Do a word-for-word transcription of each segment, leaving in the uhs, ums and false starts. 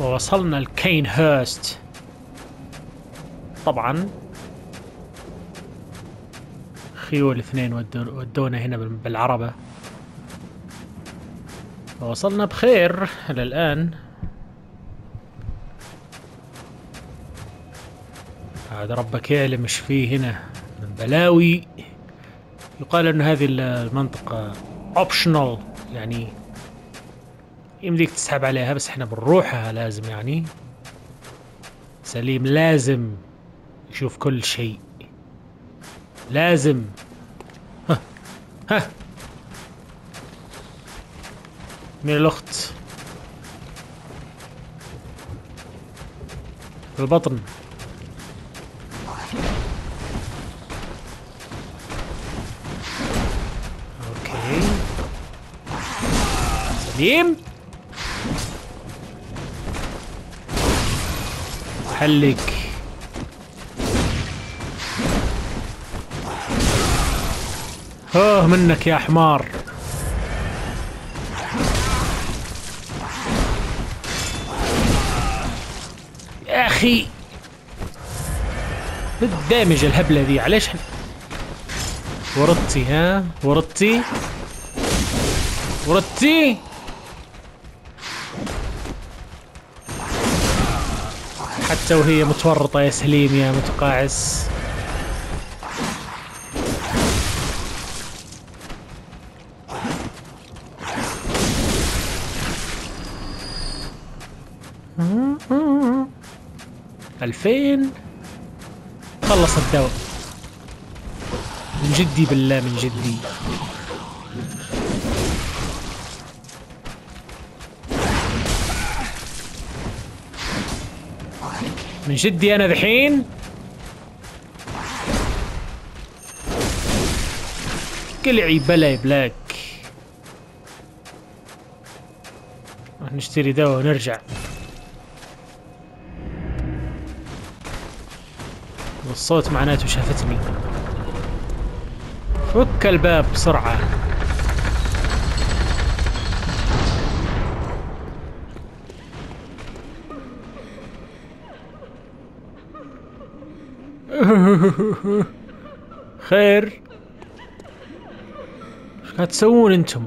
ووصلنا لكين هيرست. طبعا خيول اثنين ودونا هنا بالعربة، ووصلنا بخير إلى الآن. عاد ربك يعلم ايش فيه هنا من بلاوي. يقال ان هذه المنطقة اوبشنال، يعني يمديك تسحب عليها، بس احنا بنروحها لازم. يعني سليم لازم يشوف كل شيء، لازم. ها ها من الاخت في البطن. اوكي سليم، حلك. اوه منك يا حمار. يا اخي الدامج الهبلة ذي، عليش ورطتي؟ ها ورطتي ورطتي. حتى وهي متورطة يا سليم يا متقاعس. ألفين خلص الدواء. من جدي بالله من جدي. من جدي أنا ذحين. قلعي بلا بلاك. راح نشتري دواء ونرجع. والصوت معناته شافتني. فك الباب بسرعة. خير، ايش قاعد تسوون انتم؟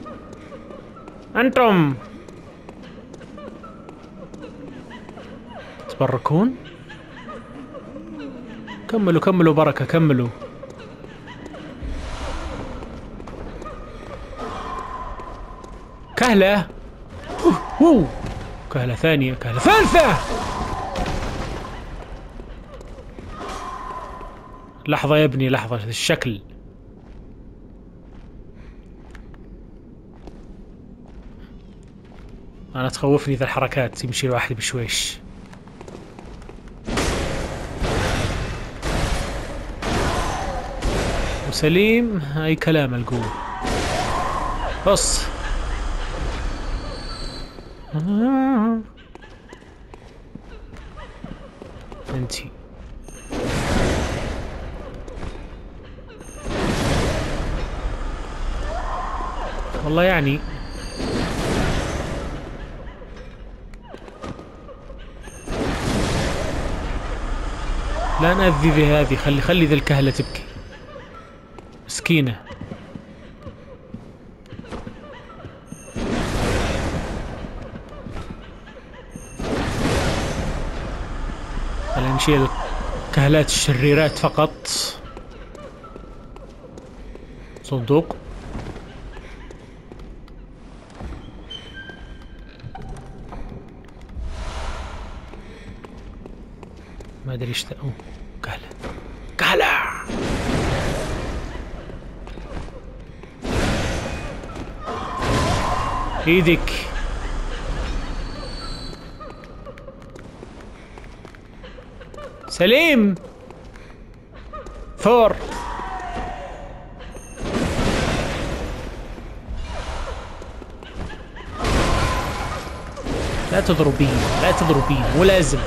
انتم تبركون؟ كملوا كملوا بركة، كملوا. كهلة. أوه. أوه. كهلة ثانية، كهلة ثالثة. لحظة يا ابني لحظة، الشكل. أنا تخوفني ذا الحركات، يمشي الواحد بشويش. وسليم أي كلام القوة. بص انتي والله يعني لا نأذي بهذه. خلي خلي ذا الكهلة تبكي مسكينة. خلينا نشيل الكهلات الشريرات فقط. صندوق. ما ادري ايش. اوه كهلة كهلة. ايدك. سليم. ثور. لا تضربين لا تضربين، مو لازم.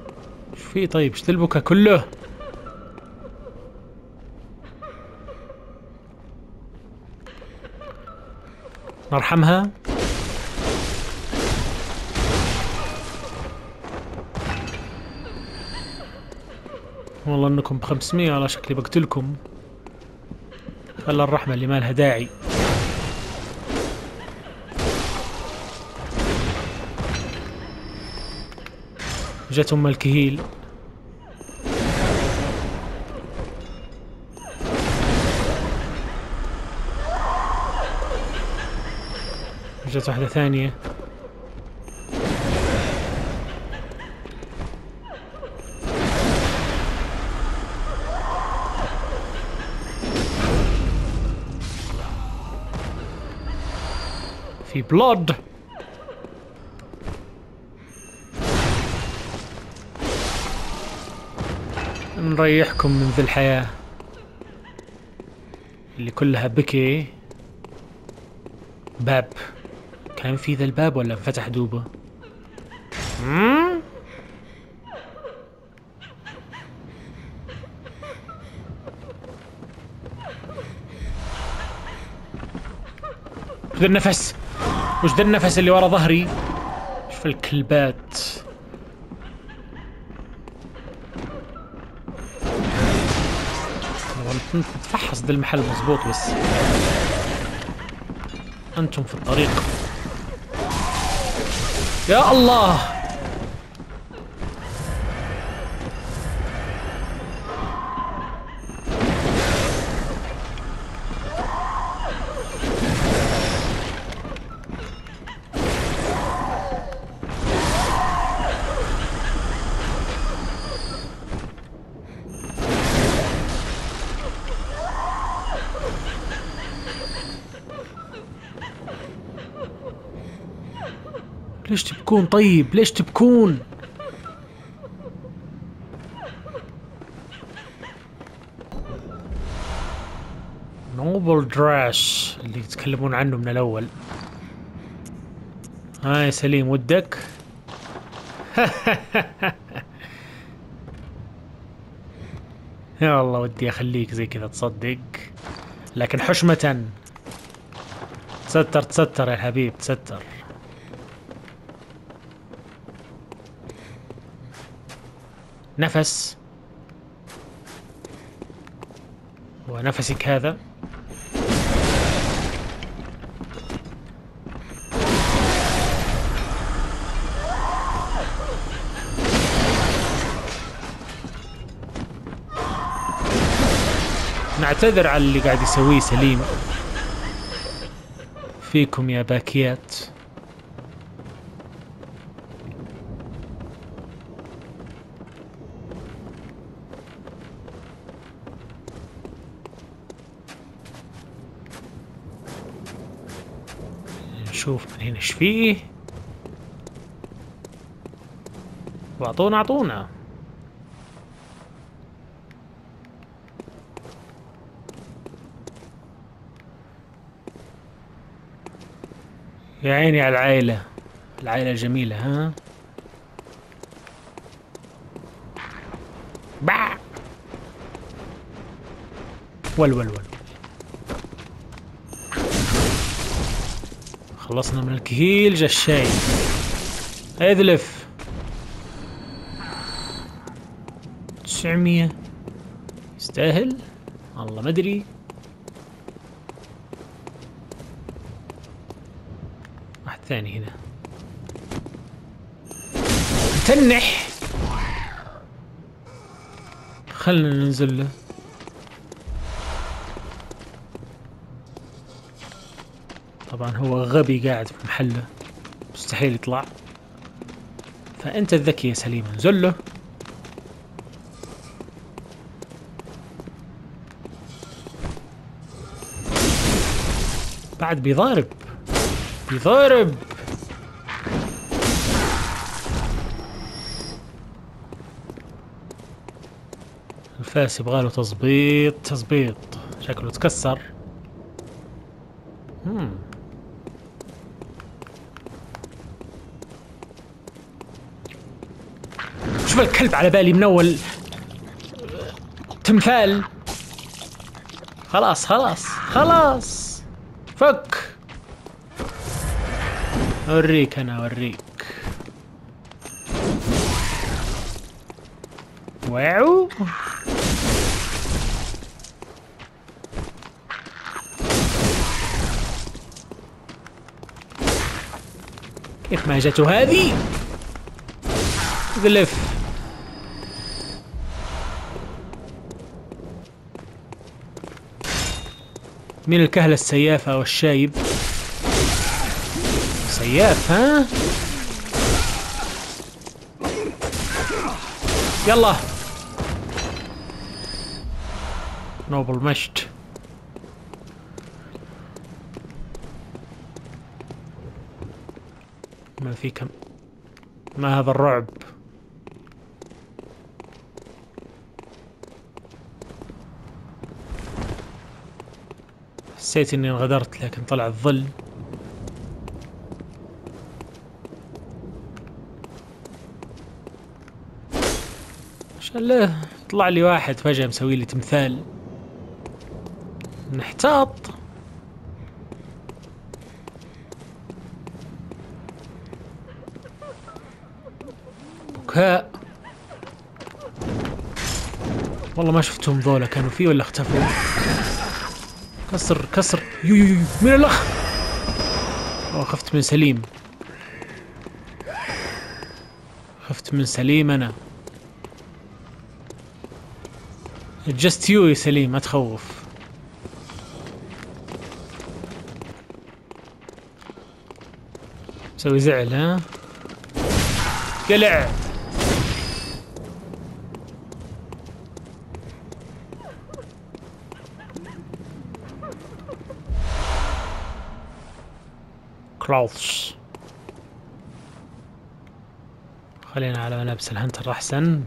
ايش في؟ طيب ايش تلبكه كله؟ نرحمها. والله انكم بخمسمية على شكلي بقتلكم. خلى الرحمة اللي ما لها داعي. جت ام الكهيل. جت واحدة ثانية. في بلود. نريحكم من ذي الحياة اللي كلها بكي. باب. كان في ذا الباب ولا انفتح دوبه؟ مم؟ وش ذا النفس؟ وش ذا النفس اللي ورا ظهري؟ شوف الكلبات. نتفحص ذا المحل مزبوط بس انتم في الطريق. يا الله. ليش تبكون؟ طيب ليش تبكون؟ نوبل دراش اللي يتكلمون عنه من الأول. ها يا سليم ودك؟ يا والله ودي أخليك زي كذا تصدق، لكن حشمة. تستر تستر يا حبيب تستر. نفس. ونفسك هذا نعتذر على اللي قاعد يسويه سليم فيكم يا باكيات. نشوف من هنا ايش فيه. واعطونا اعطونا. يا عيني على العائلة، العائلة الجميلة. ها باع ول ول ول. خلصنا من الكهيل، جا الشاي. اذلف. تسعمية يستاهل؟ والله ما ادري. واحد ثاني هنا. تنح. خلنا ننزل له. طبعا هو غبي قاعد في محله، مستحيل يطلع. فأنت الذكي يا سليم، انزل له. بعد بيضارب بيضارب. الفاس يبغاله تظبيط تظبيط. شكله تكسر. مم. شوف الكلب على بالي من اول. تمثال. خلاص خلاص خلاص فك. اوريك انا اوريك. واو كيف ما جته هذه؟ غلف. مين الكهلة السيافة او الشايب؟ سياف ها؟ يلا نوبل مشت. ما في كم. ما هذا الرعب؟ حسيت اني انغدرت لكن طلع الظل. لا طلع لي واحد فجأة مسوي لي تمثال. نحتاط. بكاء. والله ما شفتهم ذولا كانوا فيه ولا اختفوا. كسر كسر. يو يو يو من الاخ. والله خفت من سليم. خفت من سليم انا. جست يو يا سليم ما تخوف. مسوي زعل ها. قلع. كراوس. خلينا على ملابس الهنتر احسن.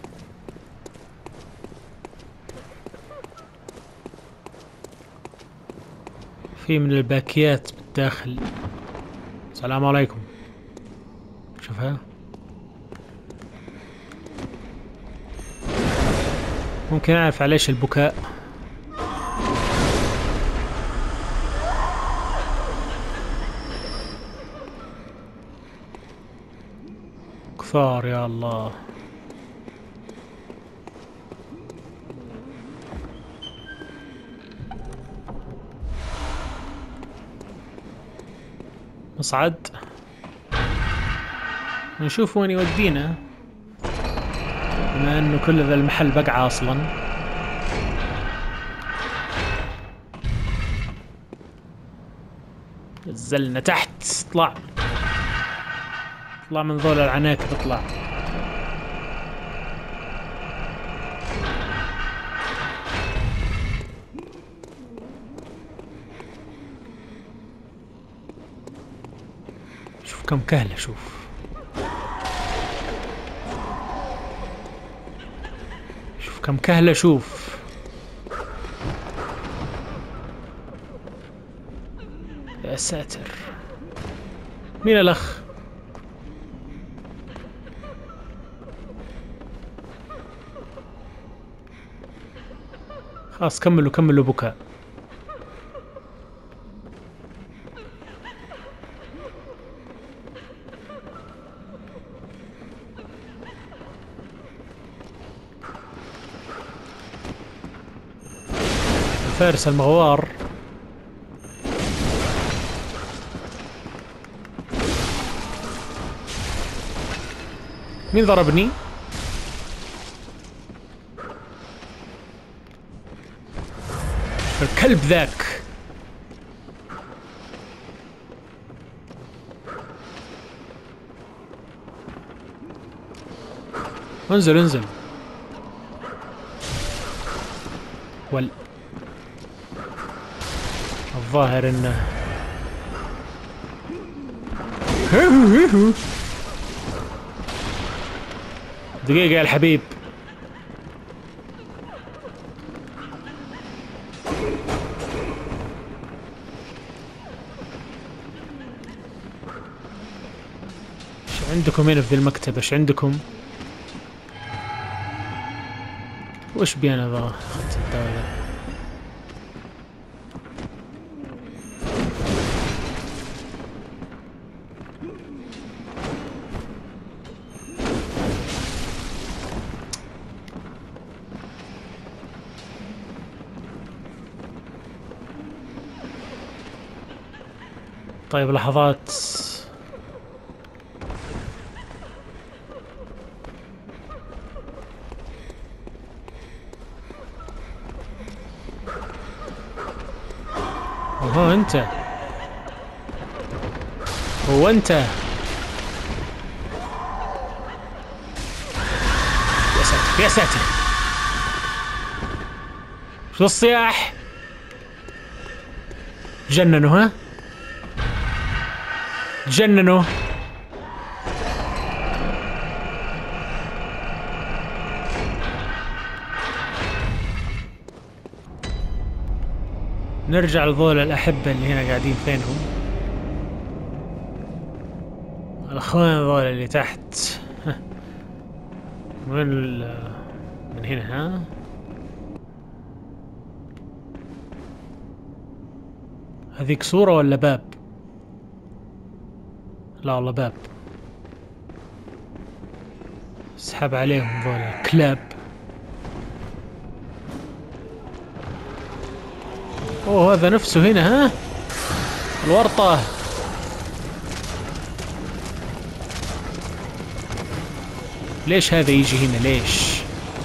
في من الباكيات بالداخل. السلام عليكم. شوفها. ممكن اعرف عليش البكاء. كثار يا الله. نصعد نشوف وين يودينا، بما انه كل ذا المحل بقعة اصلا. نزلنا تحت. اطلع اطلع من ذول العناكب. اطلع. شوف كم كهلة. شوف شوف كم كهلة. شوف يا ساتر. مين الأخ؟ خلاص كملوا كملوا بكاء. فارس المغوار. مين ضربني؟ الكلب ذاك. انزل انزل. وال الظاهر انه دقيقة يا الحبيب. ايش عندكم هنا في المكتب؟ ايش عندكم؟ وش بي انا ذا؟ اخذت الدواء ذا. طيب لحظات. هو انت هو انت يا ساتر يا ساتر، شو الصياح؟ جننوا ها؟ جننوا. نرجع لذول الأحبة اللي هنا قاعدين، فينهم؟ الأخوان ذول اللي تحت. وين ال من هنا ها؟ هذيك صورة ولا باب؟ لا والله باب. اسحب عليهم ذول الكلاب. اوه هذا نفسه هنا ها؟ الورطة. ليش هذا يجي هنا ليش؟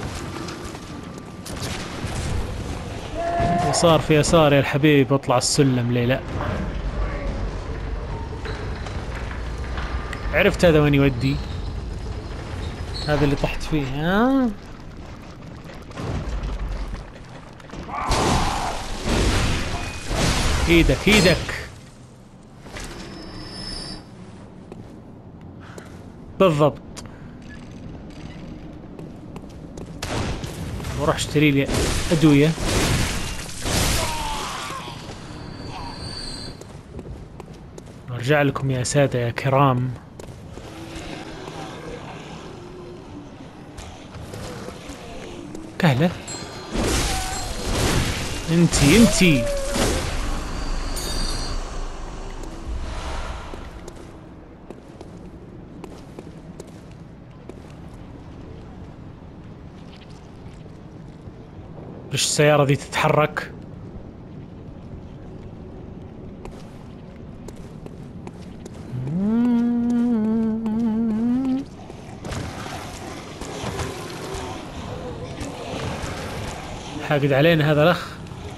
يسار في يسار يا الحبيب، اطلع السلم ليه لا؟ عرفت هذا وين يودي؟ هذا اللي طحت فيه ها؟ ايدك ايدك بالضبط. وراح اشتري لي ادوية. ارجع لكم يا سادة يا كرام. كهلة انتي انتي ليش السيارة ذي تتحرك؟ حاقد علينا هذا الأخ،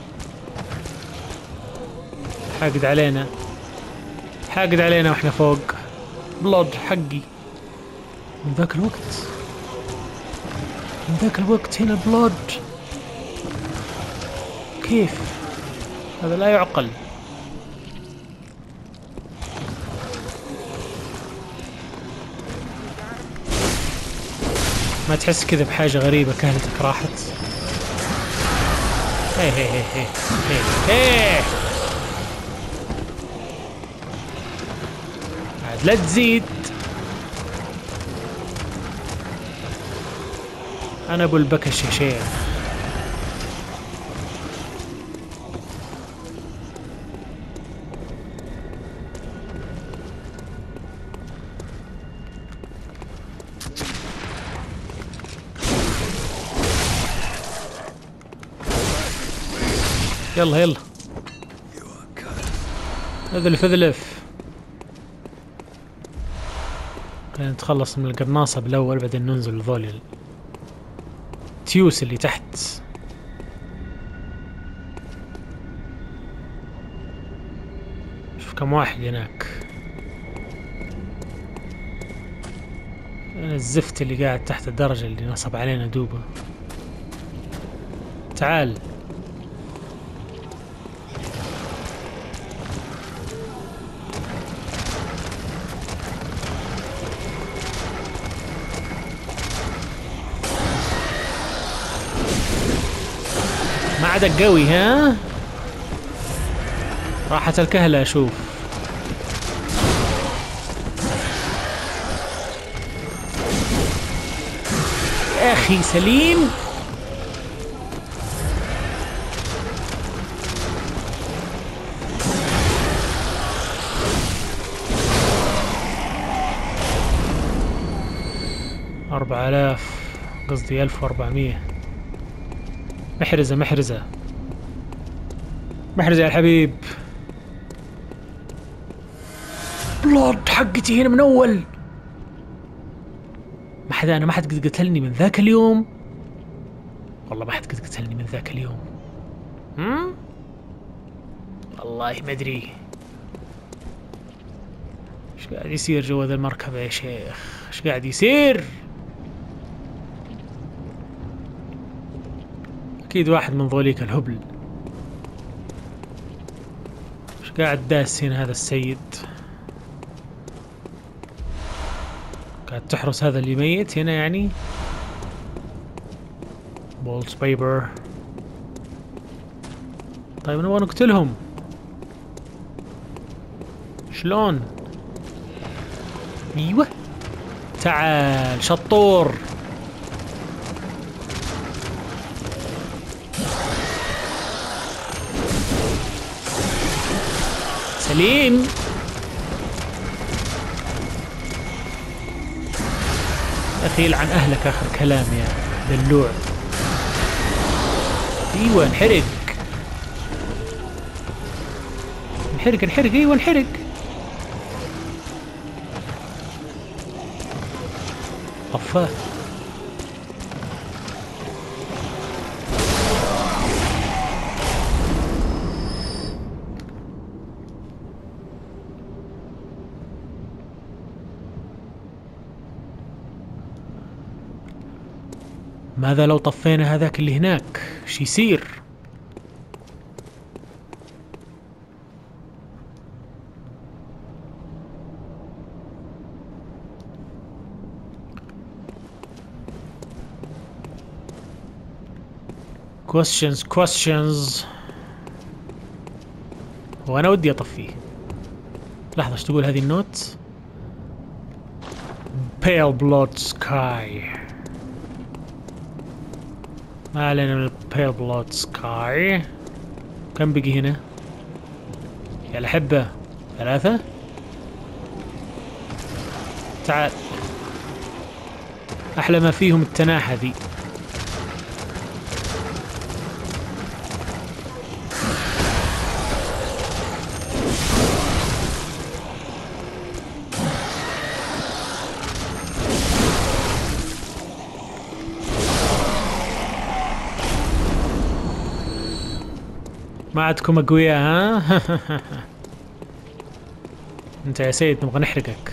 حاقد علينا حاقد علينا واحنا فوق. بلود حقي من ذاك الوقت، من ذاك الوقت هنا بلود. كيف هذا؟ لا يعقل. ما تحس كذا بحاجة غريبة؟ كهلتك راحت. هي هي هي هي هي هي عاد لا تزيد. أنا أبو البكش يا شيخ. يلا يلا اذلف اذلف. خلينا نتخلص من القناصة بالأول بعدين ننزل لذول التيوس اللي تحت. شوف كم واحد هناك. الزفت اللي قاعد تحت الدرجة اللي نصب علينا دوبه. تعال ما عادك قوي ها؟ راحت الكهلة اشوف. يا اخي سليم. أربعة آلاف قصدي ألف وأربعمية. محرزة محرزة محرزة يا الحبيب. بلود حقتي هنا من اول. ما حدا انا ما حد قد قتلني من ذاك اليوم. والله ما حد قد قتلني من ذاك اليوم. هم؟ والله ما ادري ايش قاعد يصير جوا ذا المركبة يا شيخ. ايش قاعد يصير؟ اكيد واحد من ذوليك الهبل. ايش قاعد داس هنا هذا السيد؟ قاعد تحرس هذا اللي ميت هنا يعني. بولت بيبر. طيب نبغى نقتلهم شلون؟ ايوه تعال شطور. سليم. اخي يلعن اهلك اخر كلام يا دلوع. ايوه انحرق انحرق انحرق. ايوه انحرق. طفاه. ماذا لو طفينا هذاك اللي هناك؟ شي يصير؟ questions questions. وانا ودي اطفيه. لحظة ايش تقول هذه النوت؟ pale blood sky. ما علينا من pale blood sky. كم بقي هنا؟ يا الحبة ثلاثة. تعال. احلى ما فيهم التناحة ذي. ما عندكم اقوياء ها؟ انت يا سيد نبغى نحرقك.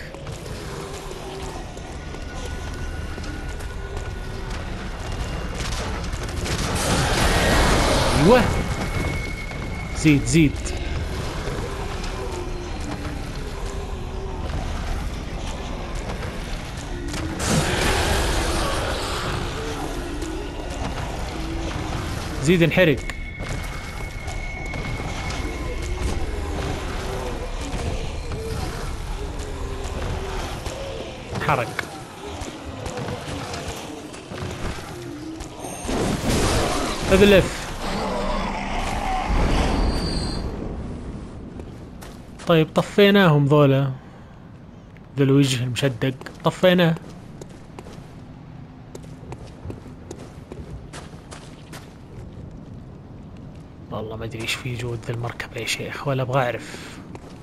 ايوه زيد زيد. زيد انحرق. حرق. اذلف. طيب طفيناهم ذولا. ذا الوجه المشدق طفيناه. والله ما ادري ايش في جود ذا المركبة يا شيخ ولا ابغى اعرف.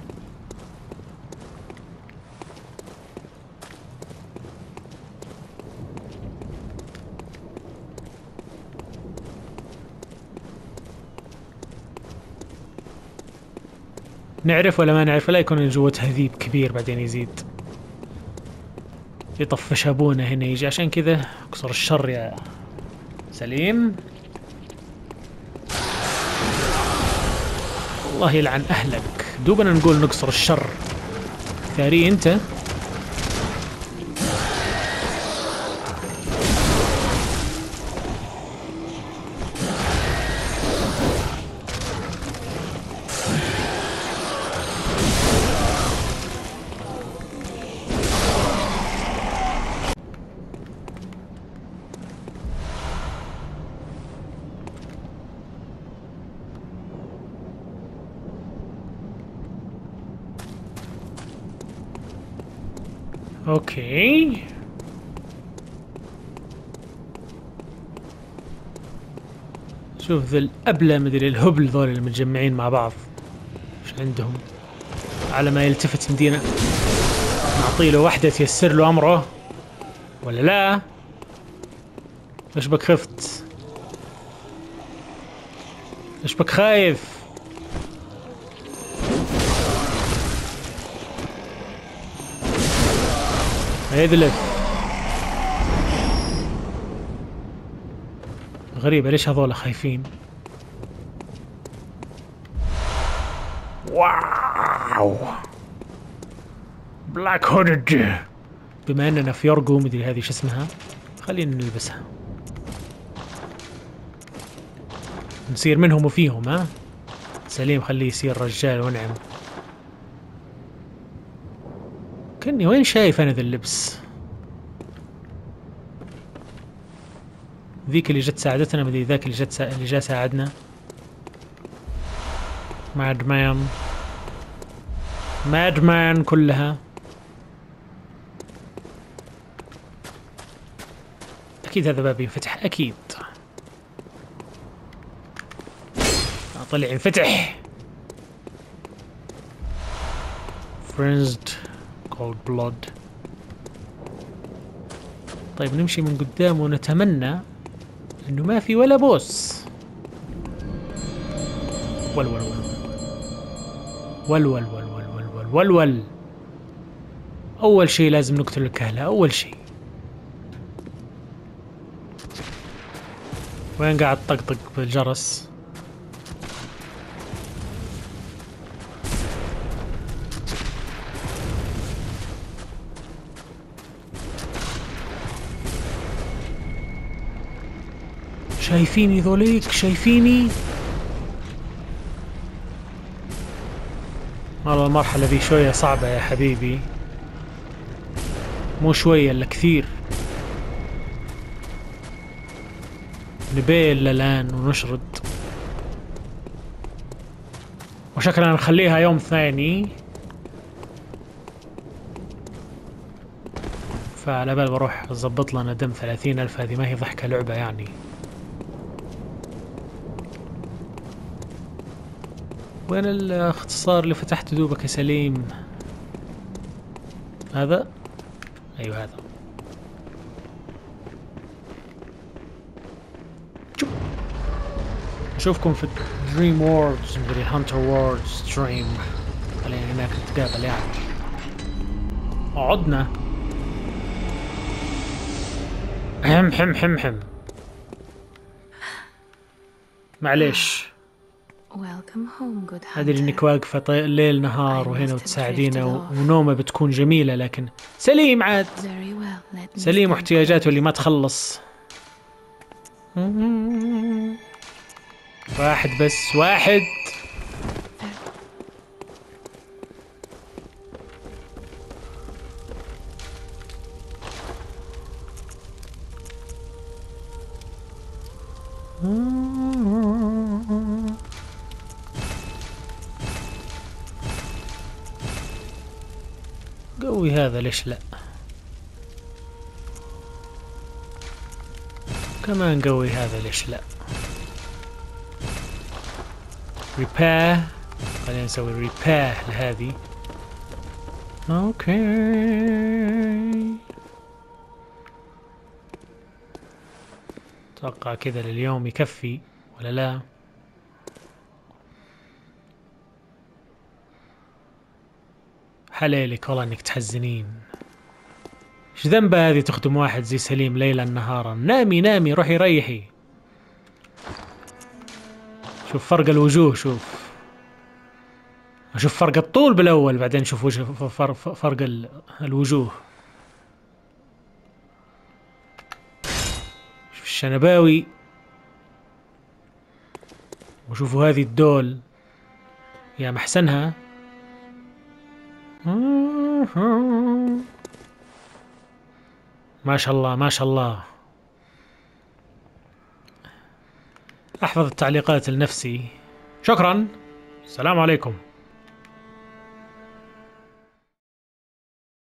نعرف ولا ما نعرف؟ لا يكون جوتها ذيب كبير بعدين يزيد يطفش ابونا هنا يجي. عشان كذا اكسر الشر يا سليم. الله يلعن اهلك. دوبنا نقول نكسر الشر ثاري انت. اوكي شوف ذا الابله مدري الهبل ذول اللي متجمعين مع بعض ايش عندهم على ما يلتفت مدينة. نعطي له واحدة تيسر له أمره ولا لا؟ إيش بك خفت؟ إيش بك خايف؟ يدلف. غريبة ليش هذول خايفين؟ واو بلاك هودد. بما اننا في يورجو مدري هذه شو اسمها، خلينا نلبسها نصير منهم وفيهم. ها سليم خليه يصير رجال ونعم. كني وين شايف انا ذا اللبس؟ ذيك اللي جت ساعدتنا مدري ذاك اللي جت سا... اللي جا ساعدنا. ماد مان ماد مان كلها. اكيد هذا باب ينفتح اكيد. طلع ينفتح. Friends cold blood. طيب نمشي من قدام ونتمنى انه ما في ولا بوس. ول ول ول ول ول ول ول ول ول ول. اول شيء لازم نقتل الكهلة اول شيء. وين قاعد طقطق بالجرس؟ شايفيني ذوليك؟ شايفيني؟ والله المرحلة ذي شوية صعبة يا حبيبي، مو شوية الا كثير. نبيل الآن ونشرد، وشكلنا نخليها يوم ثاني. فعلى بال بروح اضبط لنا دم ثلاثين ألف. هذه ما هي ضحكة لعبة يعني. وين الاختصار اللي فتحته دوبك يا سليم؟ هذا؟ ايوه هذا. اشوفكم في دريم ووردز مدري هانتر ووردز ستريم. خلينا هناك نتقابل يعني. عدنا. حم حم حم حم. معليش. أدري إنك واقفة طي... ليل نهار وهنا وتساعدينا و... ونومة بتكون جميلة، لكن سليم عاد سليم واحتياجاته اللي ما تخلص. واحد بس واحد. قوي هذا ليش لا؟ كمان قوي هذا ليش لا؟ ريبير. خلينا نسوي ريبير لهذه. اوكي اتوقع كذا لليوم يكفي ولا لا؟ حليلك والله انك تحزنين. ايش ذنبه هذه تخدم واحد زي سليم ليلا نهارا؟ نامي نامي روحي ريحي. شوف فرق الوجوه، شوف شوف فرق الطول بالاول بعدين شوف وجه فرق الوجوه. شوف الشنباوي وشوفوا هذه الدول يا محسنها. ما شاء الله ما شاء الله. احفظ التعليقات لنفسي. شكرا. السلام عليكم.